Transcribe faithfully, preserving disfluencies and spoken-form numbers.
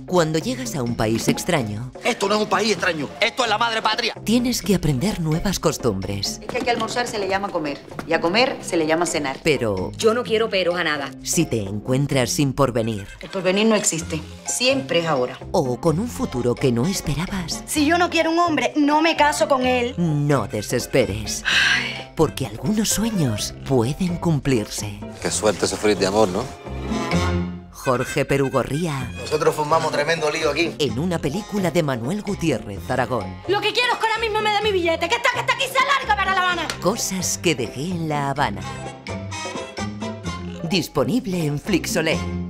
Cuando llegas a un país extraño... Esto no es un país extraño, esto es la madre patria. Tienes que aprender nuevas costumbres. Es que aquí a almorzar se le llama comer y a comer se le llama cenar. Pero... Yo no quiero peros a nada. Si te encuentras sin porvenir... El porvenir no existe, siempre es ahora. O con un futuro que no esperabas... Si yo no quiero un hombre, no me caso con él. No desesperes. Porque algunos sueños pueden cumplirse. Qué suerte sufrir de amor, ¿no? Jorge Perugorría. Nosotros formamos tremendo lío aquí. En una película de Manuel Gutiérrez Aragón. Lo que quiero es que ahora mismo me dé mi billete, que está, que está aquí, se larga para La Habana. Cosas que dejé en La Habana. Disponible en Flixolé.